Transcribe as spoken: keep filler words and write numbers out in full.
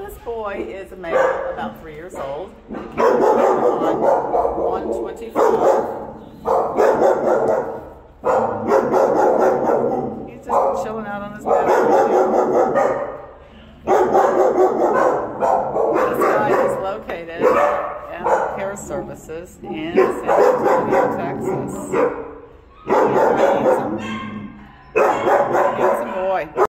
this boy is a male, about three years old. He came on one twenty-five. He's just chilling out on his bed. This guy is located at Animal Care Services in San Antonio, Texas. He's a boy.